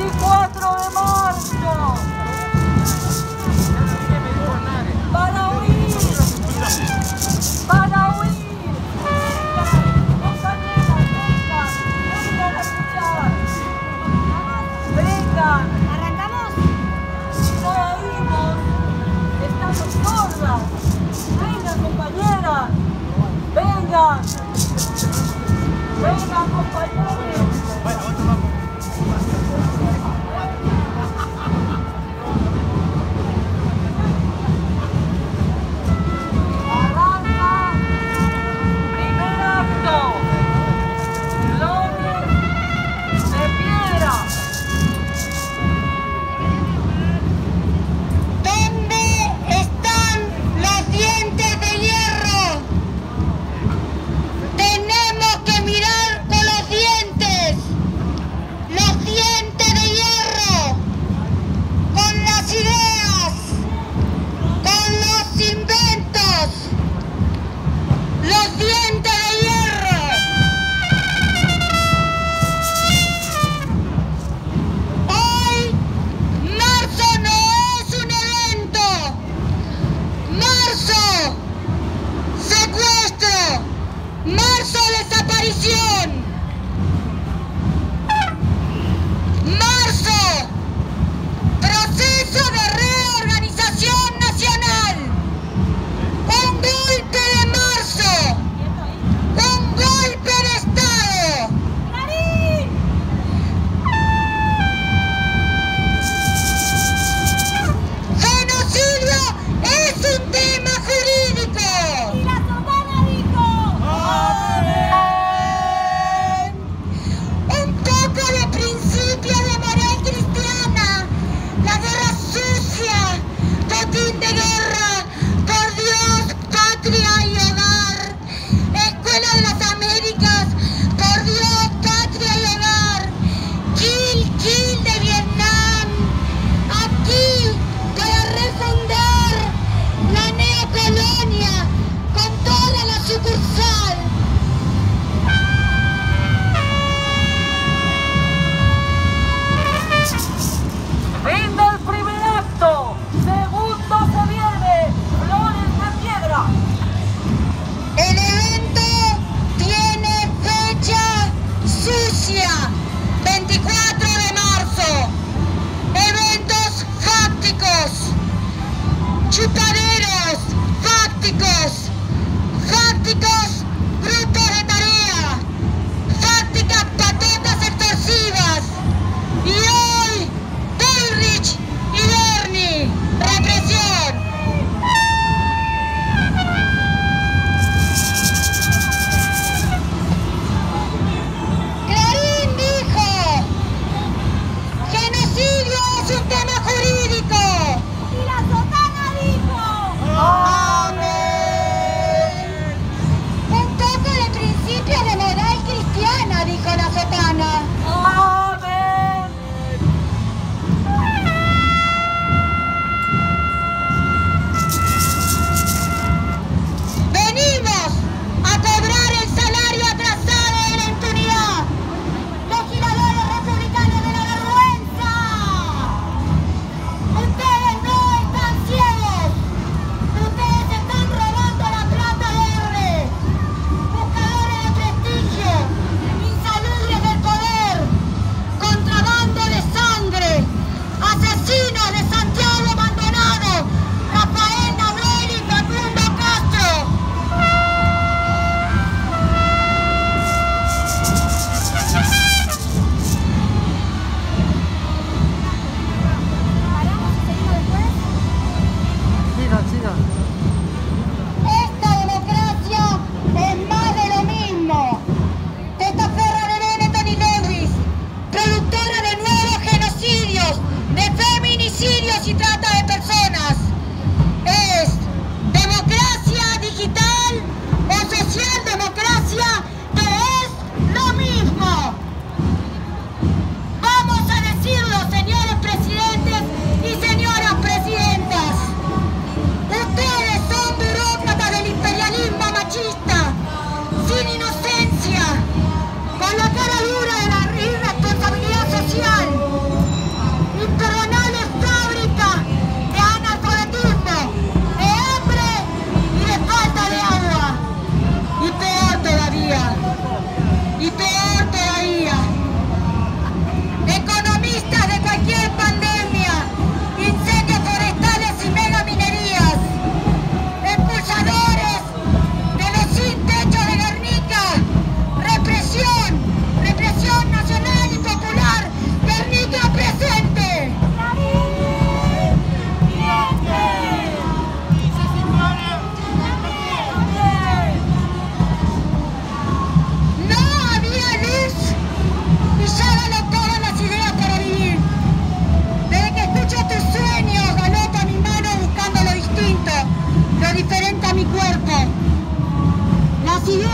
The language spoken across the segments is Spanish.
24 de marzo. Para huir. Para huir. Compañeras, vengan a escuchar. Vengan. ¿Arrancamos? No oímos. Estamos sordas. Vengan, compañeras. Vengan. Vengan, compañeros. Bueno, otro vamos. Arranca. Primer acto. Bloques de piedra. ¿Dónde están los dientes de hierro? Tenemos que mirar con los dientes de hierro, con las ideas, con los inventos, los dientes de hierro. Hoy, marzo no es un evento. Marzo, secuestro. Marzo, desaparición. Marzo, proceso de reorganización nacional. Un golpe de marzo. Un golpe de Estado. ¡Clarín! Genocidio es un tema jurídico. Y la sotana dijo. ¡Amén! Un poco de principio de moral cristiana. La guerra sucia. Botín de guerra. Por Dios, patria y hogar. Escuela de las Américas. Por Dios, patria y hogar. Kill de Vietnam. Aquí para refundar la neocolonia con toda la sucursal. Fin del primer acto. Segundo se viene. Flores de piedra. El evento tiene fecha sucia, 24 de marzo. Eventos fácticos, chupaderos fácticos, fácticos grupos de tarea, fácticas patotas extorsivas. Y hoy, Bullrich y Bernie, represión. Clarín dijo, genocidio es un tema jurídico. Y la sotana dijo, amén.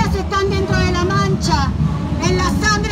están dentro de la mancha, en la sangre